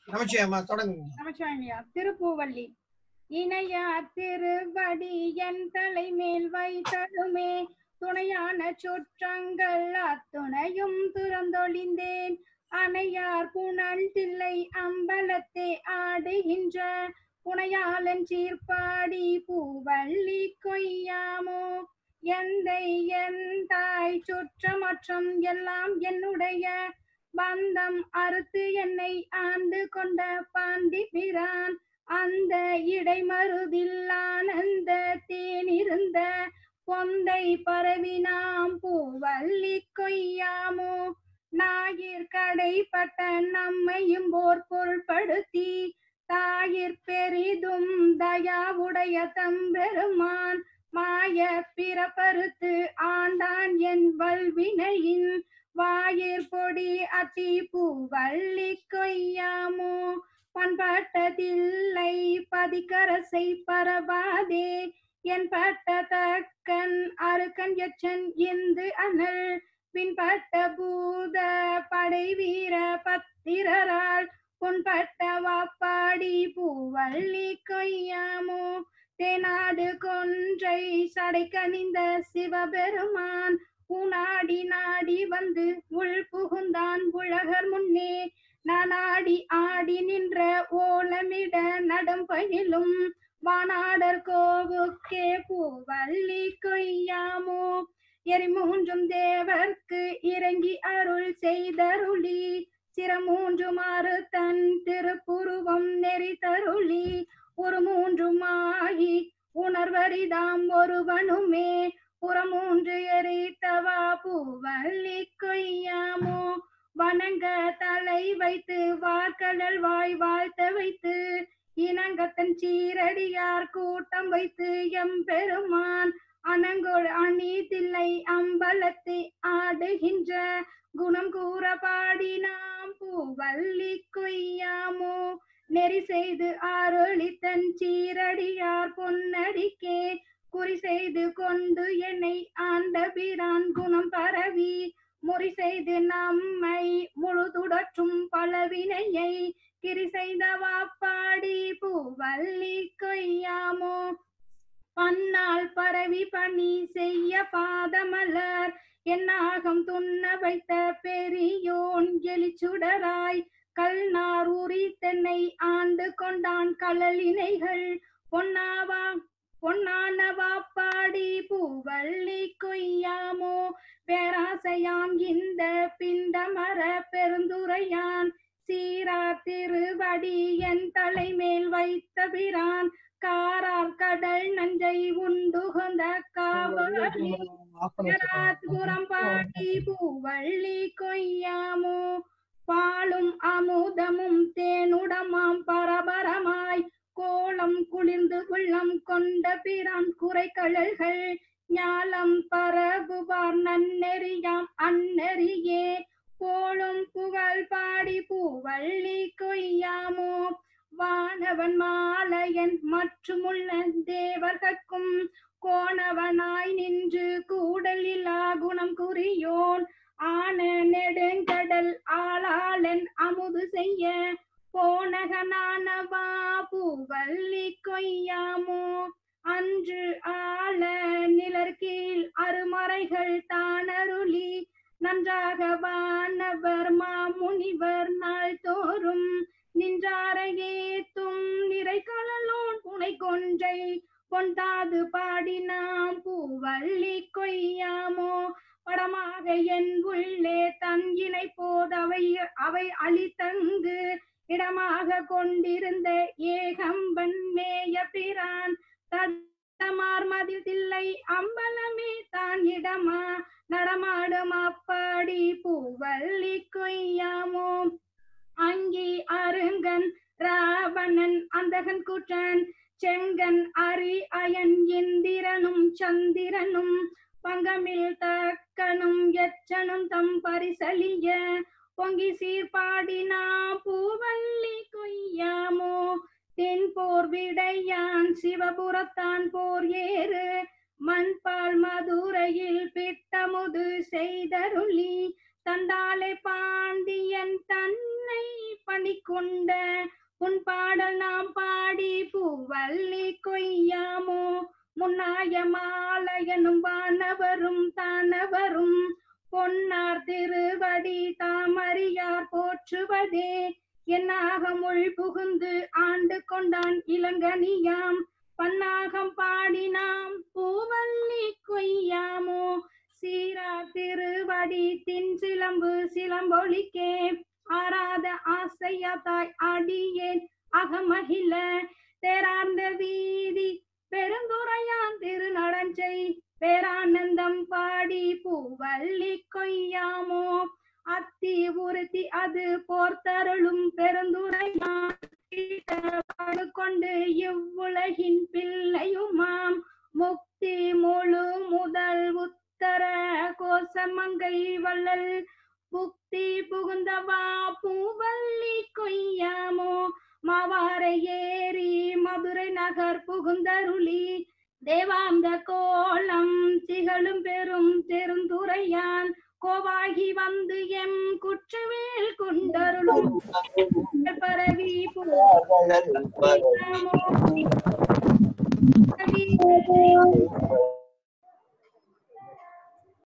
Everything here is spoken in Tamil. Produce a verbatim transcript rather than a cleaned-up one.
நமச்சிவாயம்மா தொடங்குங்க. நமச்சிவாயா. திருப்பூவள்ளி. இணையார் திருவடி என் தலைமேல் வைத்ததுமே துணையான சுற்றங்கள் அத்துணையும் துறந்தொழிந்தேன். அணையார் புனல் தில்லை அம்பலத்தே ஆடுகின்ற புனையாளன் சீர்பாடி பூவள்ளி கொய்யாமோ. எந்தை என் தாய் சுற்றமற்றம் எல்லாம் என்னுடைய பந்தம் அறுத்து என்னை ஆண்டு கொண்ட பாண்டி பிரான் அந்த இடைமருதில் ஆனந்த தேனிருந்த பொந்தை பரவினாம் பூவள்ளி கொய்யாமோ. நாயிற் கடைப்பட்ட நம்மையும் போர் பொருள்படுத்தி தாயிற் பெரிதும் தயாவுடைய தம்பெருமான் மாய பிறப்பறுத்து ஆண்டான் என் வல்வினையின் வாயிற் பொடி அத்தி பூவள்ளி கொய்யாமோ. பண்பட்டதில்லை பதிக்கரசை பரவாதே என் பட்ட தக்கன் அருக்கன் எச்சன் இந்து அனல் பின்பட்ட பூத படை வீர பத்திரரால் புண்பட்ட வாப்பாடி பூவள்ளி கொய்யாமோ. தேநாடு கொன்றை சடை கனிந்த சிவபெருமான் உனாடி நாடி வந்து உள் புகுந்தான் உலகர் முன்னே நானாடி ஆடி நின்ற ஓலமிட நடம் பயிலும் வானாடர் கோவுக்கே பூவள்ளி கொய்யாமோ. எரிமூன்றும் தேவர்க்கு இறங்கி அருள் செய்தருளி சிறமூன்றுமாறு தன் திருப்புருவம் நெறி தருளி ஒரு மூன்றுமாகி உணர்வரிதாம் ஒருவனுமே புறமூன்று எரித்தவா பூவள்ளி கொய்யாமோ. வணங்க தலை வைத்து வார்கடல் வாய் வாழ்த்த வைத்து இனங்கத்தன் சீரடியார் கூட்டம் வைத்து எம் பெருமான் அனங்கோள் அணி தில்லை அம்பலத்தை ஆடுகின்ற குணம் கூற பாடினாம் பூவள்ளி கொய்யாமோ. நெறி செய்து அருளித்தன் சீரடியார் பொன்னடிக்கே குறி செய்து கொண்டு என்னை ஆண்ட பிரான் குணம் பரவி முறி செய்து நம்மை முழுதுடற்றும் பலவினையை கிரி செய்த வாப்பாடி பூவள்ளி கொய்யாமோ. பன்னால் பரவி பணி செய்ய பாதமலர் என்னாகம் துண்ண வைத்த பெரியோன் எலிச்சுடராய் கல்நார் உரி தென்னை ஆண்டு கொண்டான் கழலினைகள் பொன்னாவா பொன்னான வாப்பாடி பூவள்ளி கொய்யாமோ. பேராசையாம் இந்த பிண்டமர பெருந்துரையான் சீரா திருவடி என் தலைமேல் வைத்த பிரான் காரார் கடல் நஞ்சை உண்டுகந்த காவரம் பாடி பூவள்ளி கொய்யாமோ. பாலும் அமுதமும் தேனுடமாம் பரபரமாய் கோலம் குளிர்ந்து உள்ளம் கொண்ட பிரான் குறை கழல்கள் ஞாலம் பரவுவார் நன்னெறியாம் அந்நெறியே போலும் புகழ் பாடி பூவள்ளி கொய்யாமோ. வானவன் மாலையன் மற்றுமுள்ள தேவர்கட்கும் கோணவனாய் நின்று கூடலிலா குணம் குறியோன் ஆன நெடுங்கடல் ஆளாளன் அமுது செய்ய போனகனானவா பூவள்ளி கொய்யாமோ. அன்று ஆள நிலர்கீழ் அருமறைகள் தானருளி நன்றாக வானவர் மாமுனிவர் நாள் தோறும் நின்றாரையேத்தும் நிறை கழலோன் புனை கொன்றை பொன்தாது பாடினாம் பூவள்ளி கொய்யாமோ. படமாக என் உள்ளே தன் இணை போதவை அவை அளித்தங்கு இடமாக கொண்டிருந்த ஏகம்பன் மேய பிரான் தடமார் மதில் தில்லை அம்பலமே தான் இடமா நடமாடும் அப்பாடி பூவள்ளி கொய்யாமோ. அங்கி அருங்கன் ராவணன் அந்தகன் குற்றன் செங்கன் அரி அயன் இந்திரனும் சந்திரனும் பங்கமில் தக்கனும் எச்சனும் தம் பரிசலிய பொங்கி சீர்பாடினா பூவள்ளி கொய்யாமோ. தென் போர் விடையான் சிவபுரத்தான் போர் ஏறு மண்பால் மதுரையில் பிட்டமுது செய்தருளி தண்டாலே பாண்டியன் தன்னை பணி கொண்ட உன் பாடல் நாம் பாடி பூவல்லி கொய்யாமோ. முன்னாய மாலையனும் வானவரும் தானவரும் பொன்னார் திருவடி தாமறியார் போற்றுவதே. என்னாகம் உள் புகுந்து ஆண்டு கொண்டான் இளங்கனியாம் பன்னாகம் பாடினாம் பூவல்லி கொய்யாமோ. சீரா திருவடி தின் சிலம்பு சிலம்பொலிக்கே ஆராத ஆசையாத்தாய் அடியேன் அகமகிழ. தேரார்ந்த வீதி பெருந்துரையான் திருநடஞ்சை பேரானந்தம் பாடி பூவல்லி கொய்யாமோ. அத்தி உறுத்தி அது போர்த்தருளும் பெருந்துரையான் கொண்டு இவ்வுலகின் பிள்ளையுமாம். முக்தி முழு முதல் உத்தர கோசமங்கை வள்ளல் புக்தி புகுந்தவா பூவல்லி கொய்யாமோ. மாவாரை ஏறி மதுரை நகர் புகுந்தருளி தேவாந்த கோலம் திகழும் பெரும் பெருந்துரையான் கோவாகி வந்து எம் குற்றவேல் கொண்டருளும் பரவி பூ